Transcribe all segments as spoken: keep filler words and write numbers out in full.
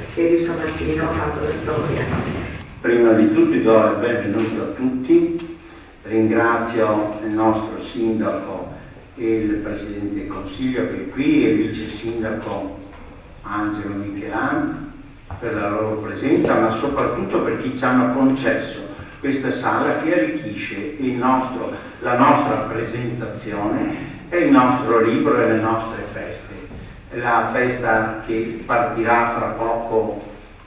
che Rio San Martino ha fatto la storia. Prima di tutto do il benvenuto a tutti, ringrazio il nostro sindaco e il Presidente del Consiglio che è qui e il vice sindaco Angelo Michelan per la loro presenza, ma soprattutto per chi ci hanno concesso questa sala che arricchisce il nostro, la nostra presentazione e il nostro libro e le nostre feste. La festa che partirà fra poco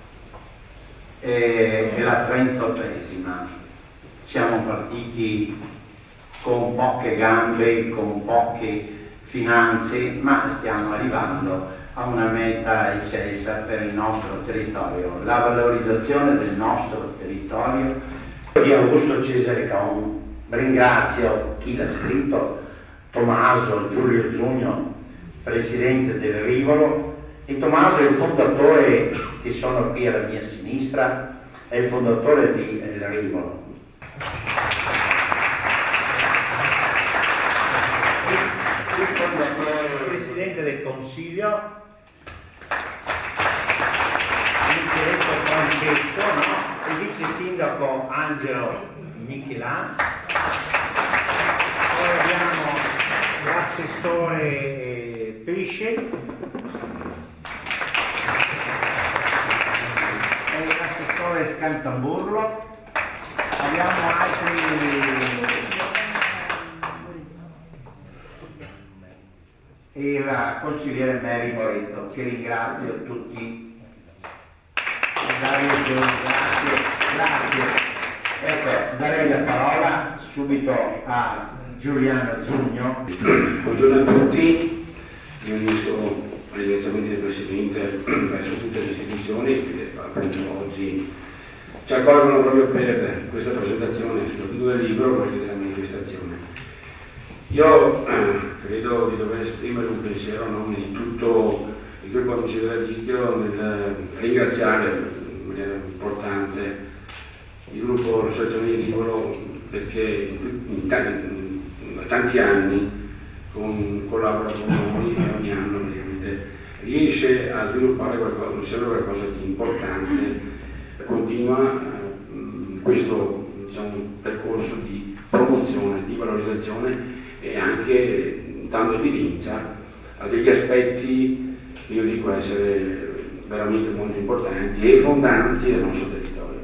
è, è la trentottesima. Siamo partiti con poche gambe, con poche finanze, ma stiamo arrivando a una meta eccelsa per il nostro territorio, la valorizzazione del nostro territorio. Di Augusto Cesare Caon, ringrazio chi l'ha scritto, Tommaso Giulio Zugno, presidente del Rivolo, e Tommaso è il fondatore, che sono qui alla mia sinistra, è il fondatore di del Rivolo. Il fondatore, il presidente del Consiglio, il diretto Francesco, no? Il vice sindaco Angelo Michelan, poi abbiamo l'assessore Pesce e l'assessore Scantamburlo, abbiamo altri e la consigliere Mary Moretto, che ringrazio tutti. Grazie, grazie. Ecco, darei la parola subito a Giuliano Zugno. Buongiorno a tutti, mi unisco ai ringraziamenti del Presidente verso tutte le istituzioni che appunto oggi ci accolgono proprio per questa presentazione, soprattutto del libro e della manifestazione. Io eh, credo di dover esprimere un pensiero a nome di tutto il gruppo Amici della Lichio nel ringraziare in maniera importante il gruppo Associazione di Rivolo perché in tanti, in tanti anni con, collabora con noi e ogni anno riesce a sviluppare qualcosa, osserva qualcosa di importante, continua eh, questo diciamo, percorso di promozione, di valorizzazione e anche dando evidenza a degli aspetti che io dico essere veramente molto importanti e fondanti del nostro territorio.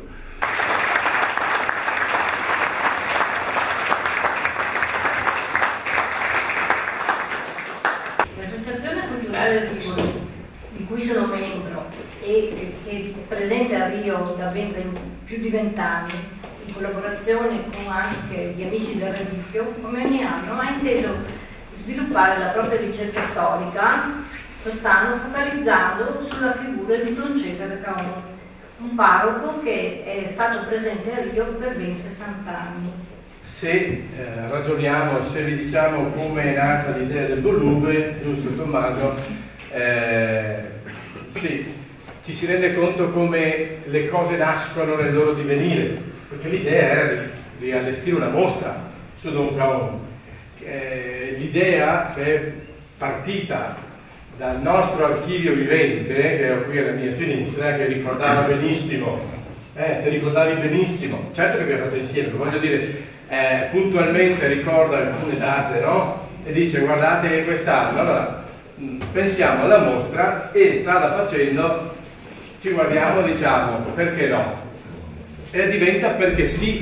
L'Associazione Culturale Rivolo, di cui sono membro e che è presente a Rio da ben, più di vent'anni, in collaborazione con anche gli amici del Relicchio, come ogni anno ha inteso sviluppare la propria ricerca storica, quest'anno focalizzando sulla figura di Don Cesare Caon, un parroco che è stato presente a Rio per ben sessanta anni. Se eh, ragioniamo, se vi diciamo come è nata l'idea del volume, giusto Tommaso, eh, sì, ci si rende conto come le cose nascono nel loro divenire, perché l'idea era di, di allestire una mostra su Don Caon. Eh, l'idea è partita dal nostro archivio vivente, che è qui alla mia sinistra, che ricordava benissimo, eh, ti ricordavi benissimo, certo che abbiamo fatto insieme, voglio dire, eh, puntualmente ricorda alcune date, no? E dice guardate quest'anno, allora mh, pensiamo alla mostra e strada facendo ci guardiamo e diciamo perché no? E diventa perché sì.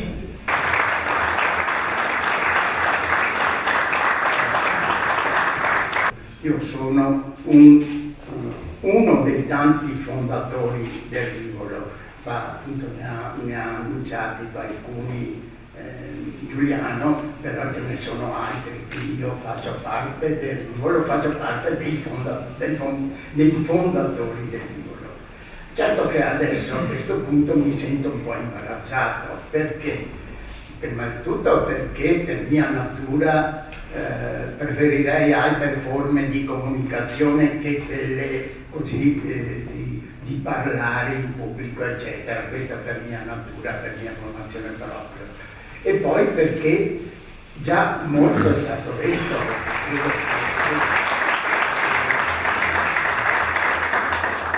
Io sono un, uno dei tanti fondatori del Rivolo, ma appunto ne ha, ne ha annunciati alcuni eh, Giuliano, però ce ne sono altri, quindi io faccio parte del Rivolo, faccio parte dei, fonda, del fond, dei fondatori del Rivolo. Certo che adesso a questo punto mi sento un po' imbarazzato, perché? Prima di tutto perché per mia natura eh, preferirei altre forme di comunicazione che quelle così eh, di, di parlare in pubblico eccetera, questa per mia natura, per mia formazione propria. E poi perché già molto è stato detto.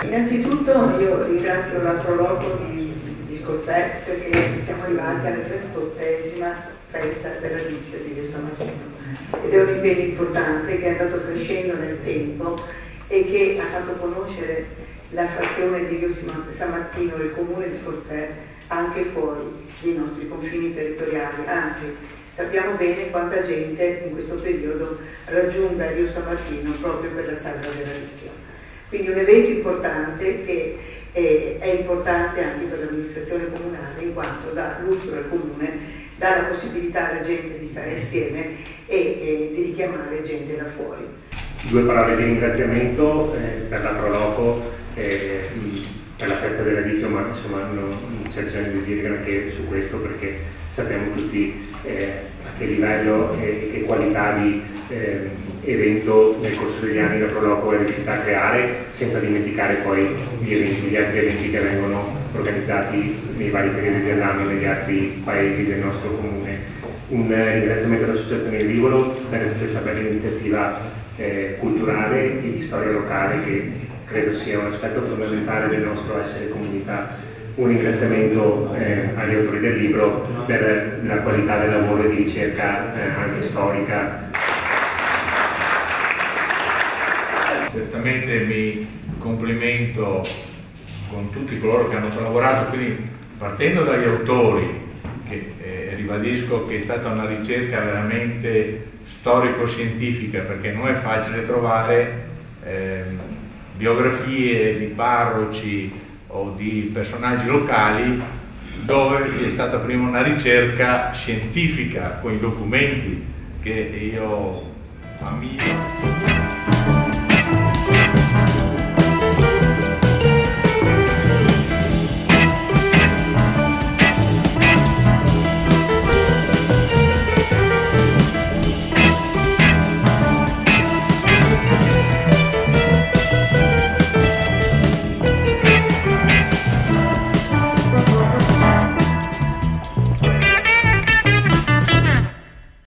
Innanzitutto io ringrazio l'Astroloco di, di Scorzè perché siamo arrivati alla trentottesima festa della ditta di Dio San Martino ed è un impegno importante che è andato crescendo nel tempo e che ha fatto conoscere la frazione di Dio San Martino e il comune di Scorzè anche fuori dei nostri confini territoriali, anzi sappiamo bene quanta gente in questo periodo raggiunga Dio San Martino proprio per la Sagra della Reliquia. Quindi un evento importante che è, è importante anche per l'amministrazione comunale in quanto dà lustro al comune, dà la possibilità alla gente di stare insieme e, e di richiamare gente da fuori. Due parole di ringraziamento eh, per l'Astroloco eh, per la festa della Reliquia, ma insomma non, non c'è bisogno di dire anche su questo perché sappiamo tutti eh, a che livello e che qualità di eh, evento nel corso degli anni l'Astroloco è riuscita a creare, senza dimenticare poi gli eventi, gli altri eventi che vengono organizzati nei vari periodi dell'anno negli altri paesi del nostro comune. Un eh, ringraziamento all'Associazione Il Rivolo per questa bella iniziativa eh, culturale e di storia locale che credo sia un aspetto fondamentale del nostro essere comunità. Un ringraziamento eh, agli autori del libro per la qualità del lavoro e di ricerca eh, anche storica. Certamente mi complimento con tutti coloro che hanno collaborato, quindi partendo dagli autori, che eh, ribadisco che è stata una ricerca veramente storico-scientifica, perché non è facile trovare eh, biografie di parroci o di personaggi locali dove è stata prima una ricerca scientifica con i documenti che io ammiro.